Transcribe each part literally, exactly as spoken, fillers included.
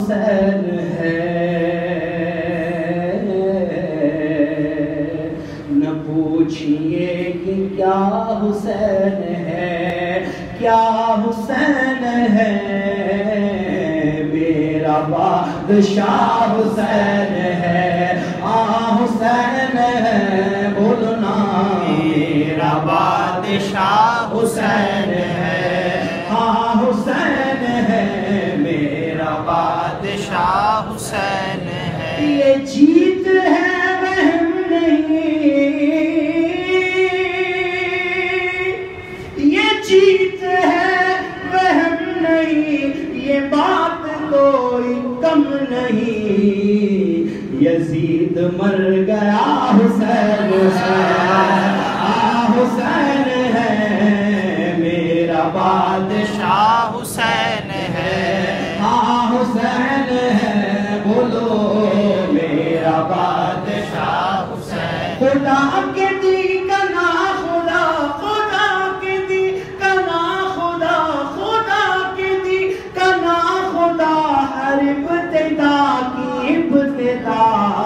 حسین ہے، نہ پوچھئے کہ کیا حسین ہے، کیا حسین ہے، میرا بادشاہ حسین ہے، آہ حسین ہے، بولنا میرا بادشاہ حسین ہے، آہ حسین ہے، میرا بادشاہ حسین ہے، یہ جیت ہے وہم نہیں، یہ جیت ہے وہم نہیں، یہ بات کوئی کم نہیں، یزید مر گیا حسین ہے، آہ حسین ہے، میرا بادشاہ حسین ہے، آہ حسین ہے، بولو میرا بادشاہ حسین، خدا کے دی کنا خدا، خدا کے دی کنا خدا، خدا کے دی کنا خدا، ہر ابتدا کی ابتدا،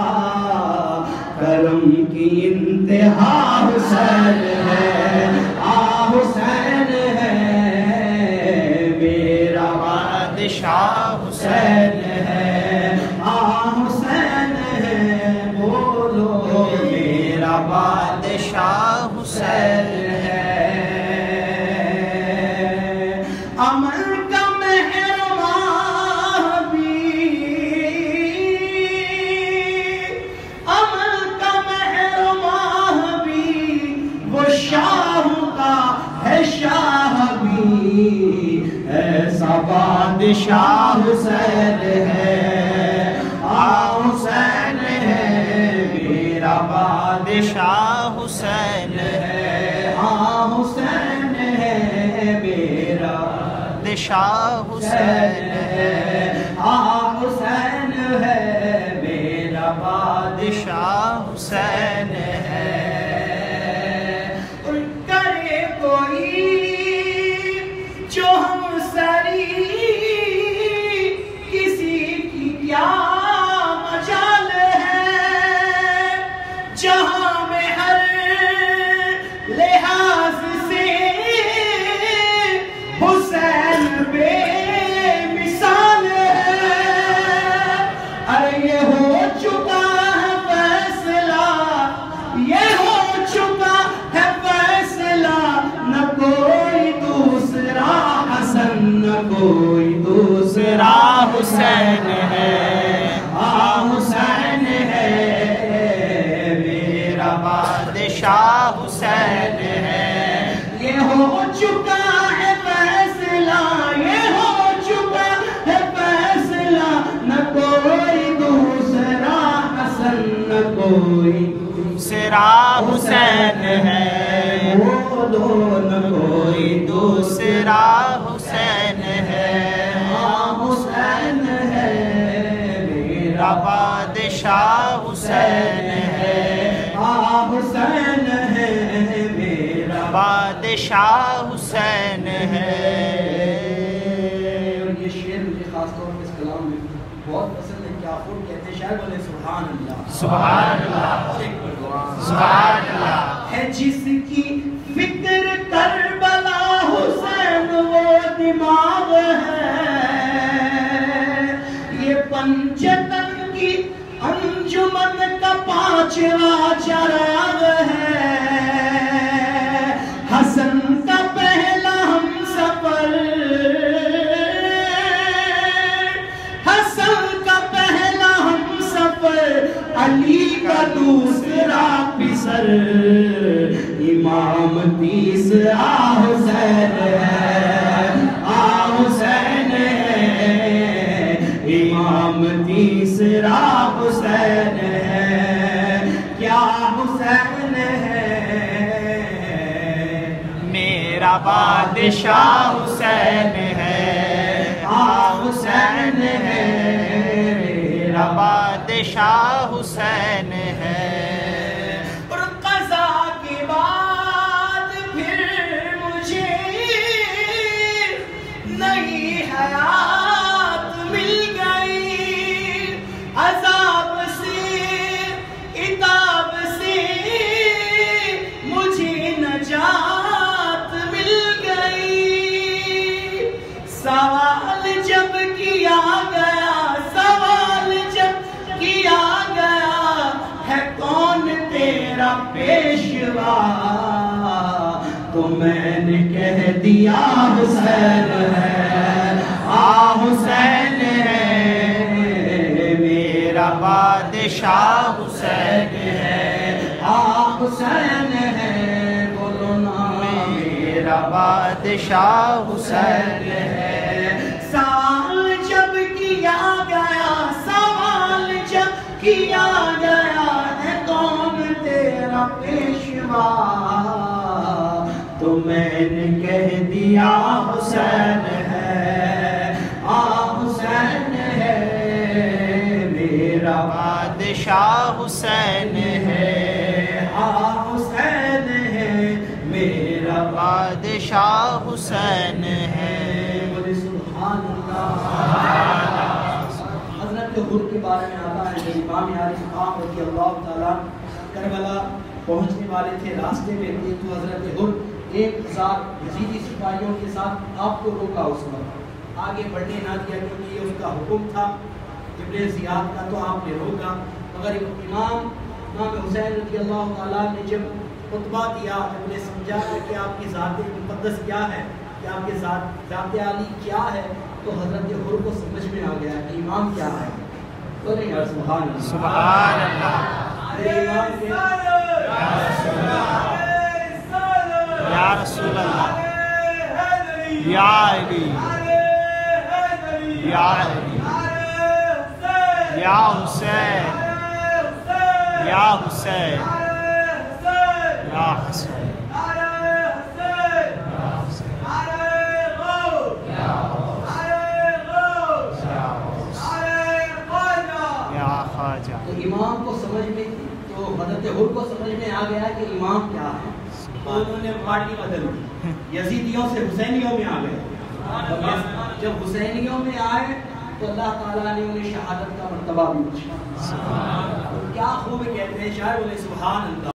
کرم کی انتہا حسین ہے، آہ حسین ہے، میرا بادشاہ حسین ہے، آہ حسین ہے، بولو میرا بادشاہ حسین ہے، امن کا مہرباں بھی، امن کا مہرباں بھی، وہ شاہ کا ہے شاہ بھی، ایسا بادشاہ حسین ہے، آہ حسین ہے، میرا بادشاہ حسین ہے، آہ حسین ہے، میرا بادشاہ حسین ہے، آہ حسین ہے، میرا بادشاہ حسین ہے، کرے کوئی جو ہم سری، کسی کی کیا مجال ہے، جہاں میں ہر لحاظ سے حسین بے مثال ہے، ارے یہ ہو چکا ہے فیصلہ، یہ ہو چکا ہے فیصلہ، نہ کوئی دوسرا حسن، نہ کوئی دوسرا حسین ہے، آہ حسین ہے، میرا بادشاہ حسین ہے، یہ ہو چکا ہے فیصلہ، یہ ہو چکا ہے فیصلہ، نہ کوئی دوسرا حسن، نہ کوئی دوسرا حسین ہے، بولو نہ کوئی دوسرا حسین ہے، آہ حسین ہے، میرا بادشاہ حسین ہے، آہ حسین ہے، میرا بادشاہ حسین ہے، اور یہ شعر مجھے خاص طور پر اس کلام میں بہت پسند ہے، کیا خود کہتے ہیں شاعر بولے سبحان اللہ، سبحان اللہ، سبحان اللہ، ہے جس کی فکر کربلا حسین وہ دماغ ہے، یہ پنجتن کی انجمن کا پانچواں چراغ ہے، حسن کا پہلا ہم سفر، حسن کا پہلا ہم سفر، علی کا دوسرا پسر، امام تیسرا حسین ہے، آہ حسین ہے، امام تیسرا حسین ہے، کیا حسین ہے، میرا بادشاہ حسین ہے، آہ حسین ہے، میرا بادشاہ حسین ہے، اور قضا کے بعد پھر مجھے نئی حیات مل گئی، عذاب سے عتاب سے مجھے نجات مل گئی. سوال جب کیا گیا سوال جب کیا گیا ہے کون تیرا پیشوا تو میں نے کہہ دیا حسین ہے. آ حسین ہے میرا بادشاہ حسین ہے. آ حسین ہے بولو نا میرا بادشاہ حسین ہے. سوال جب کیا گیا سوال جب کیا گیا ہے کون تیرا پیشوا تو میں نے کہہ دیا حسین ہے. آ حسین ہے میرا بادشاہ حسین ہے. آ حسین ہے میرا بادشاہ حسین ہے. بولے سبحان اللہ. حضرت حر کے بارے میں آتا ہے کہ امام علی مقام رضی اللہ تعالیٰ کربلا پہنچنے والے تھے. راستے میں تھے تو حضرت حر ایک ہزار یزیدی سپاہیوں کے ساتھ آپ کو روکا. اس وقت آگے بڑھنے نہ دیا کیونکہ یہ اس کا حکم تھا جبریل زیاد کا, تو آپ نے روکا. مگر امام امام حسین رضی اللہ تعالیٰ نے جب خطبہ دیا جب نے سمجھایا کہ آپ کی ذات مقدس کیا ہے کہ آپ کی ذات ذات عالی کیا ہے تو حضرت حر کو سمجھ میں آ گیا کہ امام کیا ہے. تو نہیں یار سبحان اللہ سبحان اللہ. یا رسول اللہ یا علی یا علی یا حسین یا حسین یا حسین یا خواجہ. تو امام کو سمجھ میں تو حضرت حر کو سمجھ میں آ گیا کہ امام کیا ہے. تو انہوں نے پارٹی بدل دی, یزیدیوں سے حسینیوں میں آ گئے. جب حسینیوں میں آئے تو اللہ تعالیٰ نے انہیں شہادت کا مرتبہ بھی بخشا. کیا خوب کہتے ہیں شاعر بولے سبحان اللہ.